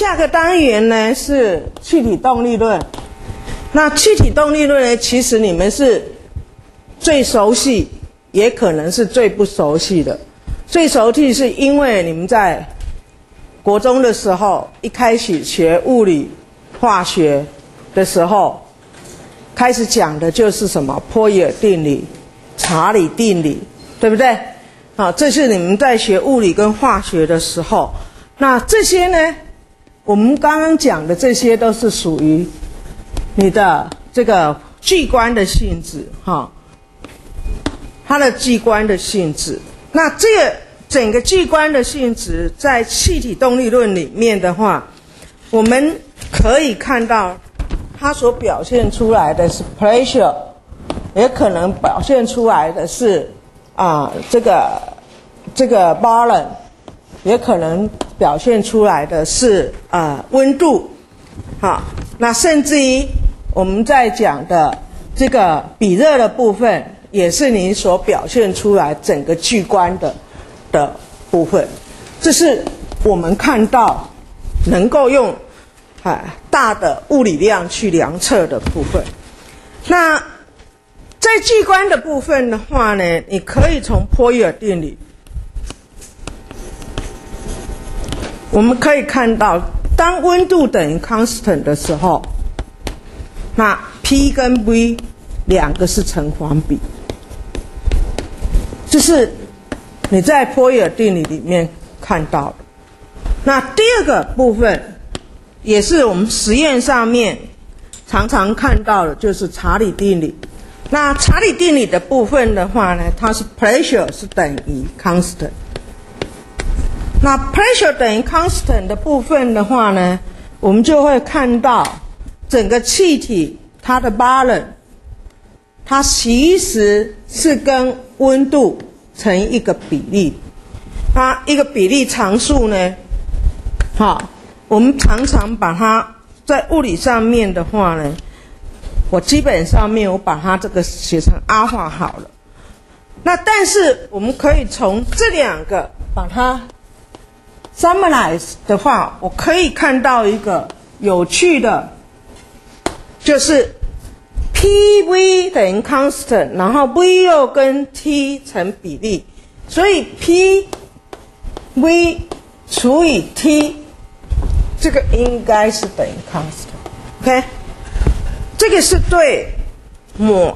下个单元呢是气体动力论。那气体动力论呢，其实你们是最熟悉，也可能是最不熟悉的。最熟悉是因为你们在国中的时候，一开始学物理、化学的时候，开始讲的就是什么波义耳定理、查理定理，对不对？好，这是你们在学物理跟化学的时候。那这些呢，我们刚刚讲的这些都是属于你的这个巨观的性质，哈，它的巨观的性质。那这个整个巨观的性质，在气体动力论里面的话，我们可以看到它所表现出来的是 pressure， 也可能表现出来的是这个 volume， 也可能表现出来的是温度。好，那甚至于我们在讲的这个比热的部分，也是你所表现出来整个巨观的部分。这是我们看到能够用大的物理量去量测的部分。那在巨观的部分的话呢，你可以从波义耳定理，我们可以看到，当温度等于 constant 的时候，那 P 跟 V 两个是成反比，这是你在波义耳定理里面看到的。那第二个部分，也是我们实验上面常常看到的，就是查理定理。那查理定理的部分的话呢，它是 pressure 是等于 constant。那 pressure 等于 constant 的部分的话呢，我们就会看到整个气体它的 volume， 它其实是跟温度成一个比例。它一个比例常数呢，我们常常把它在物理上面的话呢，我基本上面我把它这个写成阿尔法好了。那但是我们可以从这两个把它 summarize 的话，我可以看到一个有趣的，就是 PV 等于 constant， 然后 V 又跟 T 成比例，所以 PV 除以 T， 这个应该是等于 constant。OK， 这个是对某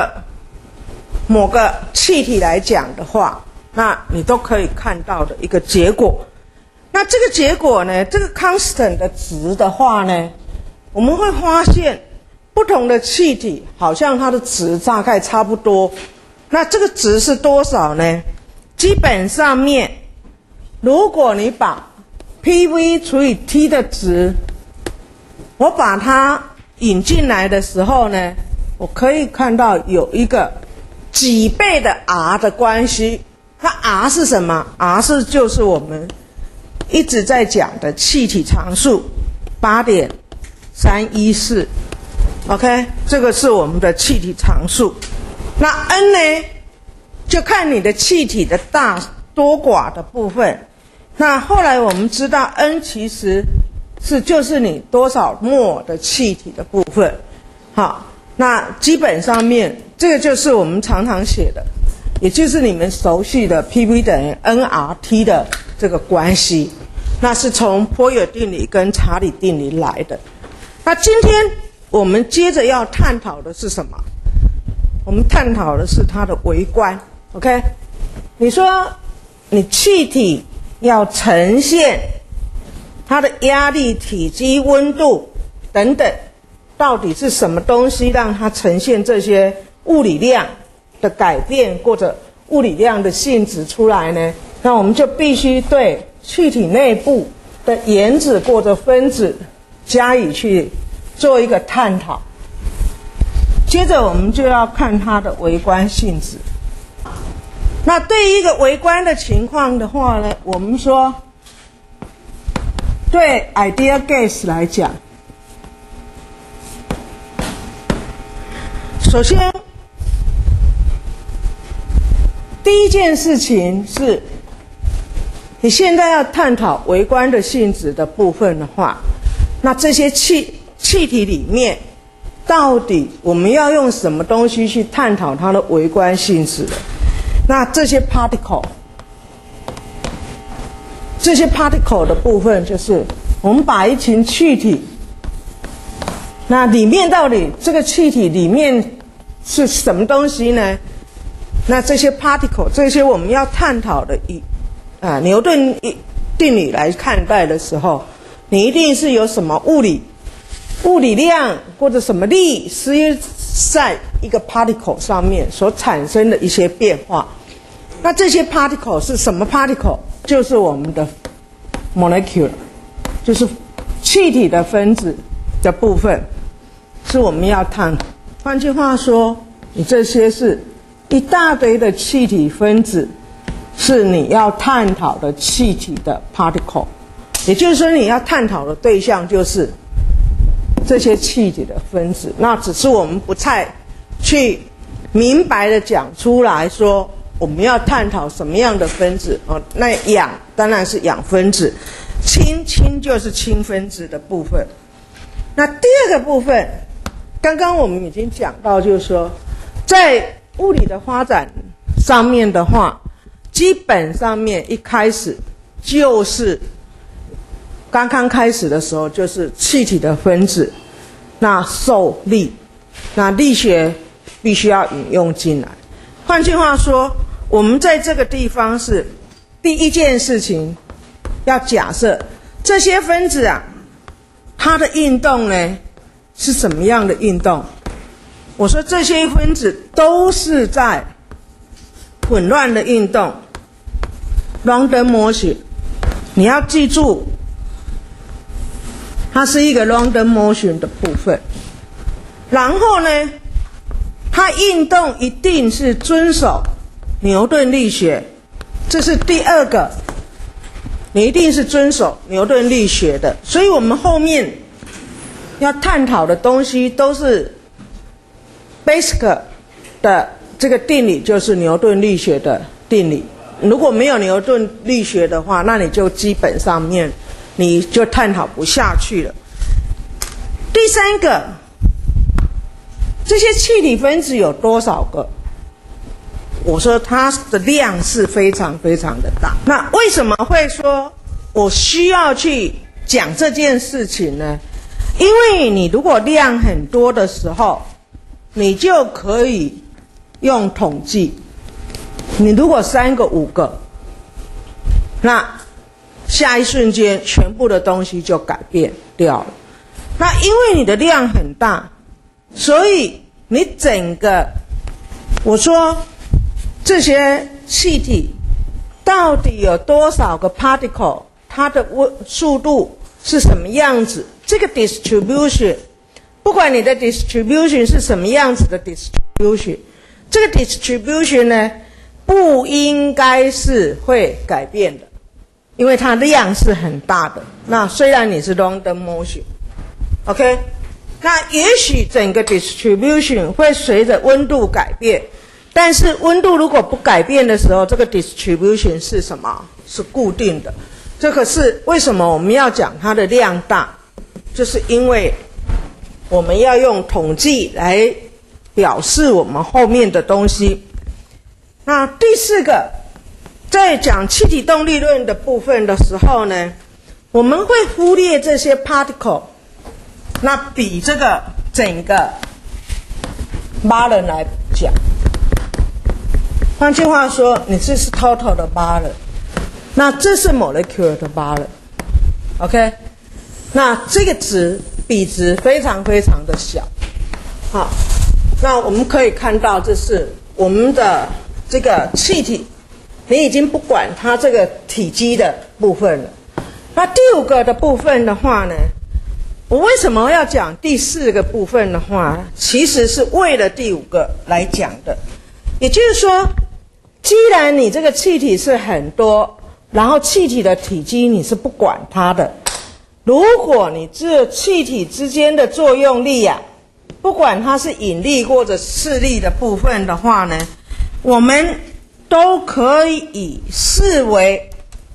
个气体来讲的话，那你都可以看到的一个结果。那这个结果呢，这个 constant 的值的话呢，我们会发现不同的气体好像它的值大概差不多。那这个值是多少呢？基本上面，如果你把 PV 除以 T 的值，我把它引进来的时候呢，我可以看到有一个几倍的 R 的关系。那 R 是什么？ R 就是我们一直在讲的气体常数 8.314。 OK， 这个是我们的气体常数。那 N 呢，就看你的气体的大多寡的部分。那后来我们知道 N 其实就是你多少摩的气体的部分。好，那基本上面这个就是我们常常写的，也就是你们熟悉的 PV 等于 nRT 的这个关系。那是从波义耳定理跟查理定理来的。那今天我们接着要探讨的是什么？我们探讨的是它的微观。 OK， 你说你气体要呈现它的压力、体积、温度等等，到底是什么东西让它呈现这些物理量的改变或者物理量的性质出来呢？那我们就必须对气体内部的原子或者分子加以去做一个探讨。接着我们就要看它的微观性质。那对于一个微观的情况的话呢，我们说对 ideal gas 来讲，首先第一件事情是你现在要探讨微观的性质的部分的话，那这些气体里面，到底我们要用什么东西去探讨它的微观性质的？那这些 particle 的部分，就是我们把一群气体，那里面到底这个气体里面是什么东西呢？那这些 particle， 这些我们要探讨的牛顿定理来看待的时候，你一定是有什么物理量或者什么力施在一个 particle 上面所产生的一些变化。那这些 particle 是什么 particle？ 就是我们的 molecule， 就是气体的分子的部分，是我们要探讨。换句话说，你这些是一大堆的气体分子，是你要探讨的气体的 particle。也就是说，你要探讨的对象就是这些气体的分子。那只是我们不太去明白的讲出来说，我们要探讨什么样的分子。那氧当然是氧分子，氢就是氢分子的部分。那第二个部分，刚刚我们已经讲到，就是说，在物理的发展上面的话，基本上面一开始就是刚刚开始的时候，就是气体的分子，那受力，那力学必须要引用进来。换句话说，我们在这个地方是第一件事情，要假设这些分子它的运动呢是什么样的运动？我说这些分子都是在混乱的运动 ，random motion。你要记住，它是一个 random motion 的部分。然后呢，它运动一定是遵守牛顿力学，这是第二个，你一定是遵守牛顿力学的。所以我们后面要探讨的东西都是 basic 的这个定理，就是牛顿力学的定理。如果没有牛顿力学的话，那你就基本上面你就探讨不下去了。第三个，这些气体分子有多少个？我说它的量是非常非常的大。那为什么会说我需要去讲这件事情呢？因为你如果量很多的时候，你就可以用统计。你如果3个5个，那下一瞬间全部的东西就改变掉了。那因为你的量很大，所以你整个，我说这些气体到底有多少个 particle， 它的速度是什么样子，这个 distribution， 不管你的 distribution 是什么样子的 distribution， 这个 distribution 呢不应该是会改变的，因为它量是很大的。那虽然你是 random motion，OK， 那也许整个 distribution 会随着温度改变，但是温度如果不改变的时候，这个 distribution 是什么？是固定的。这个是为什么我们要讲它的量大，就是因为我们要用统计来表示我们后面的东西。那第四个，在讲气体动力论的部分的时候呢，我们会忽略这些 particle， 那比这个整个 volume 来讲。换句话说，你这是 total 的 volume， 那这是 molecular 的 volume，OK， 那这个比值非常非常的小。好，那我们可以看到，这是我们的这个气体，你已经不管它这个体积的部分了。那第5个的部分的话呢，我为什么要讲第4个部分的话，其实是为了第5个来讲的。也就是说，既然你这个气体是很多，然后气体的体积你是不管它的，如果你这气体之间的作用力不管它是引力或者斥力的部分的话呢，我们都可以视为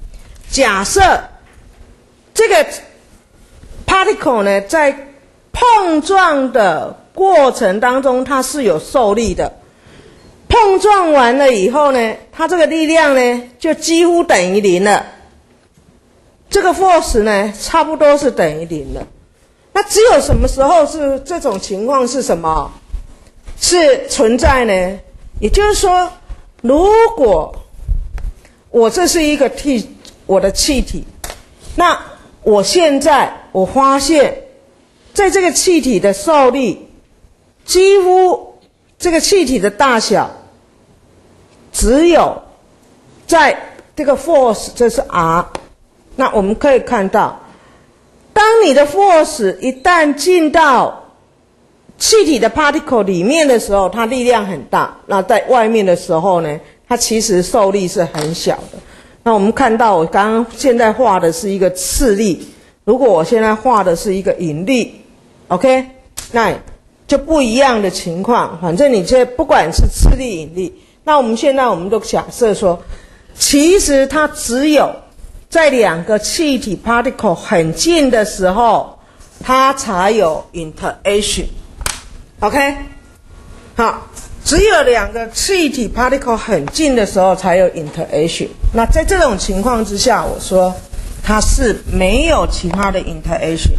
假设这个 particle 呢，在碰撞的过程当中，它是有受力的。碰撞完了以后呢，它这个力量呢，就几乎等于0了。这个 force 呢，差不多是等于0了。那只有什么时候是这种情况是什么？是存在呢？也就是说，如果我这是一个我的气体，那我现在我发现，在这个气体的受力，几乎这个气体的大小，只有在这个 force， 这是 R。那我们可以看到，当你的 force 一旦进到气体的 particle 里面的时候，它力量很大。那在外面的时候呢，它其实受力是很小的。那我们看到，我刚刚现在画的是一个次力，如果我现在画的是一个引力 ，OK， 那就不一样的情况。反正你这不管是次力、引力，那我们现在都假设说，其实它只有在2个气体 particle 很近的时候，它才有 interaction。OK， 好，只有2个气体 particle 很近的时候才有 interaction。那在这种情况之下，我说它是没有其他的 interaction，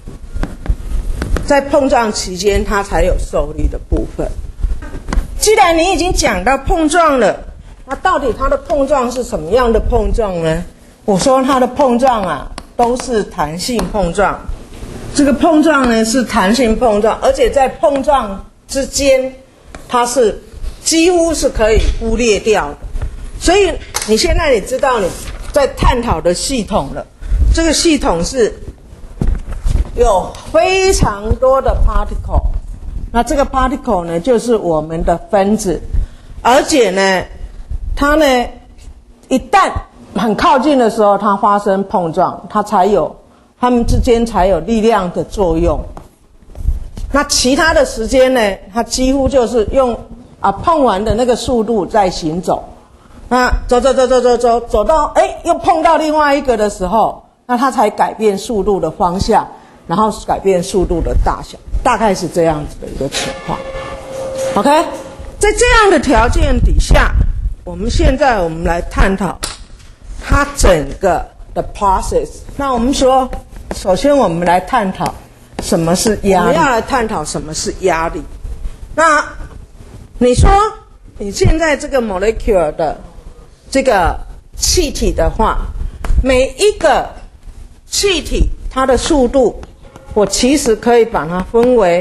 在碰撞期间它才有受力的部分。既然你已经讲到碰撞了，那到底它的碰撞是什么样的碰撞呢？我说它的碰撞啊，都是弹性碰撞。这个碰撞呢是弹性碰撞，而且在碰撞之间，它是几乎是可以忽略掉的。所以你现在知道你在探讨的系统了。这个系统是有非常多的 particle， 那这个 particle 呢就是我们的分子，而且呢，它呢一旦很靠近的时候，它发生碰撞，它们之间才有力量的作用。那其他的时间呢，它几乎就是用碰完的那个速度在行走。那走到又碰到另外一个的时候，那它才改变速度的方向，然后改变速度的大小，大概是这样子的一个情况。OK， 在这样的条件底下，我们来探讨它整个的 process。那我们说，首先我们来探讨什么是压力。我们要来探讨什么是压力。那你说你现在这个 molecule 的这个气体的话，每一个气体它的速度，我其实可以把它分为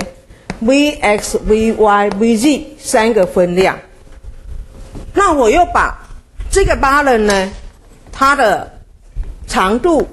Vx、Vy、Vz 3个分量。那我又把这个 balance 呢，它的长度、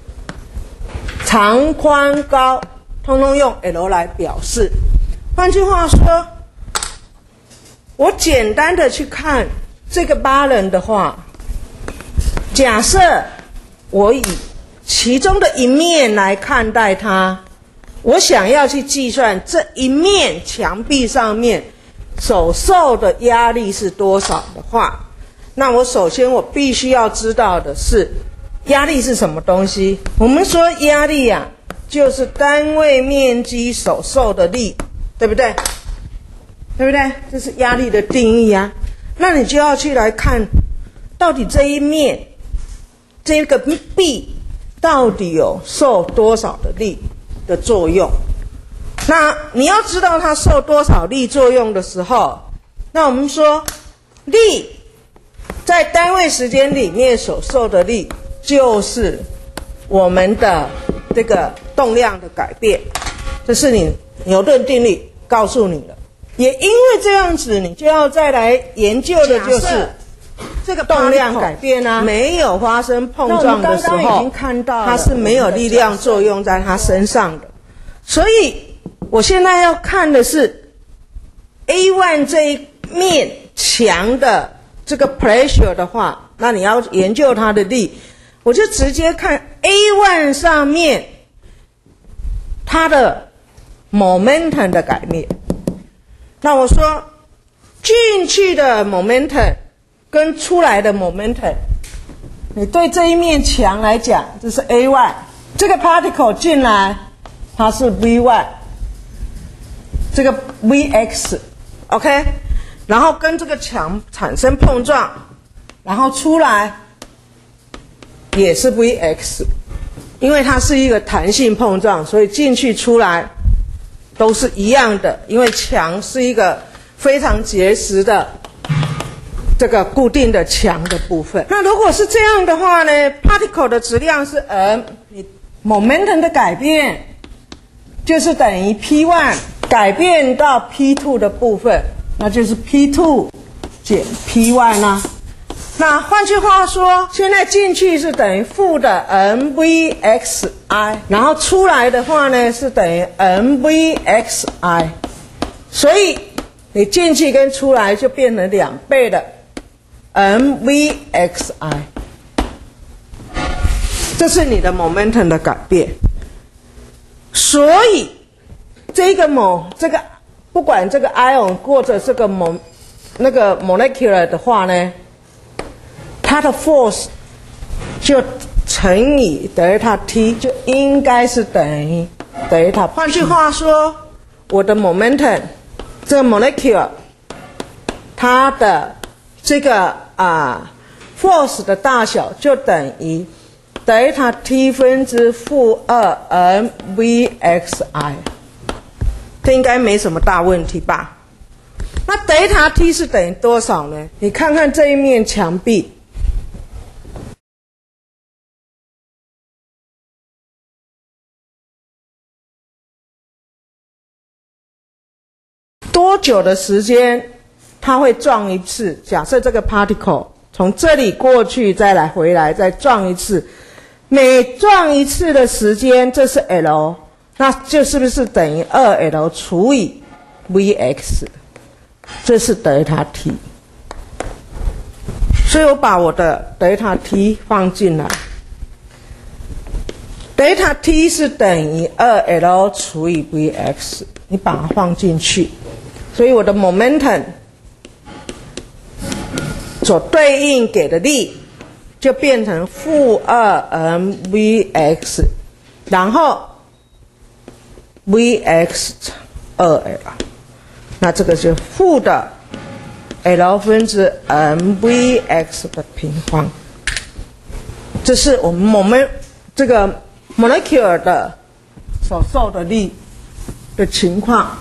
长、宽、高，通通用 L 来表示。换句话说，我简单的去看这个 balance 的话，假设我以其中的一面来看待它，我想要去计算这一面墙壁上面所受的压力是多少的话，那我首先我必须要知道的是压力是什么东西。我们说压力啊，就是单位面积所受的力，对不对？对不对？这是压力的定义啊。那你就要去来看，到底这一面这个壁到底有受多少的力的作用。那你要知道它受多少力作用的时候，那我们说力在单位时间里面所受的力，就是我们的这个动量的改变。这是牛顿定律告诉你了。也因为这样子，你就要再来研究的就是这个动量改变啊，没有发生碰撞的时候，已经看到它是没有力量作用在它身上的。所以我现在要看的是 A1 这一面墙的这个 pressure 的话，那你要研究它的力，我就直接看 A1 上面它的 momentum 的改变。那我说进去的 momentum 跟出来的 momentum， 你对这一面墙来讲，这是 A1， 这个 particle 进来，它是 V1， 这个 Vx，OK， 然后跟这个墙产生碰撞，然后出来也是 Vx， 因为它是一个弹性碰撞，所以进去出来都是一样的，因为墙是一个非常结实的这个固定的墙的部分。那如果是这样的话呢 ，particle 的质量是 m， 你 momentum 的改变就是等于 p1 改变到 p2 的部分，那就是 p2 减 p1 啦。那换句话说，现在进去是等于负的 mvxi， 然后出来的话呢是等于 mvxi， 所以你进去跟出来就变成2倍的 mvxi， 这是你的 momentum 的改变。所以这个不管这个 ion 或者这个molecular 的话呢，它的 force 就乘以德尔塔 t， 就应该是等于德尔塔。换句话说，我的 momentum 这个 molecule 它的这个force 的大小就等于德尔塔 t 分之负2 mvxi， 这应该没什么大问题吧？那德尔塔 t 是等于多少呢？你看看这一面墙壁。多久的时间它会撞一次？假设这个 particle 从这里过去，再来回来，再撞一次，每撞一次的时间，这是 L， 那就是不是等于 2L 除以 Vx， 这是德尔塔 t。所以我把我的德尔塔 t 放进来，德尔塔 t 是等于 2L 除以 Vx， 你把它放进去。所以我的 momentum 所对应给的力就变成负2 mvx， 然后 vx 2l， 那这个就负的 l 分之 mvx 的平方。这是我们这个 molecular 的所受的力的情况。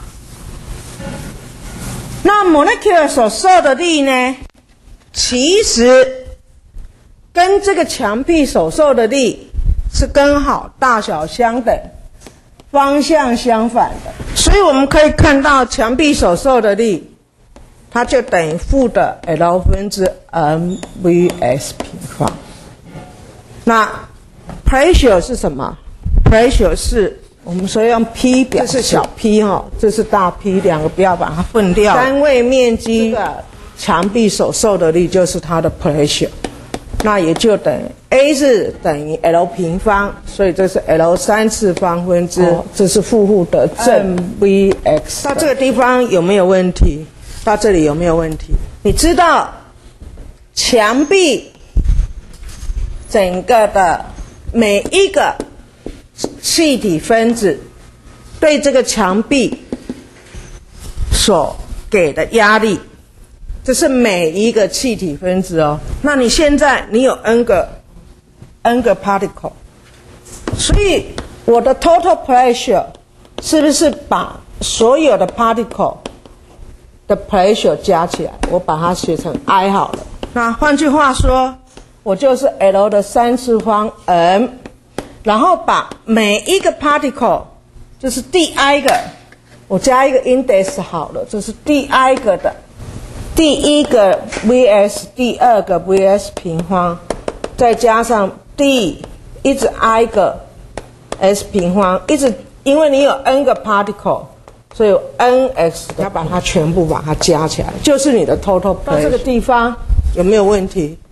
那 molecular 所受的力呢，其实跟这个墙壁所受的力是刚好大小相等，方向相反的。所以我们可以看到墙壁所受的力，它就等于负的 L 分之 mvs 平方。那 pressure 是什么？ pressure 是我们所以用 P 表示，这是小 p 这是大 P， 两个不要把它分掉。单位面积墙壁所受的力就是它的 pressure， 那也就等于 A 是等于 L 平方，所以这是 L 3次方分之，这是负的正 Vx。到这个地方有没有问题？到这里有没有问题？你知道墙壁整个的每一个气体分子对这个墙壁所给的压力，这是每一个气体分子哦。那你现在你有 n 个 particle， 所以我的 total pressure 是不是把所有的 particle 的 pressure 加起来？我把它写成 I 好了。那换句话说，我就是 L 的3次方 m， 然后把每一个 particle， 就是第 i 个，我加一个 index 好了，这是第 i 个的，第一个 vs， 第二个 vs 平方，再加上第一直 i 个 s 平方，一直因为你有 n 个 particle， 所以有 nx 要把它全部把它加起来，就是你的 total pressure。到这个地方有没有问题？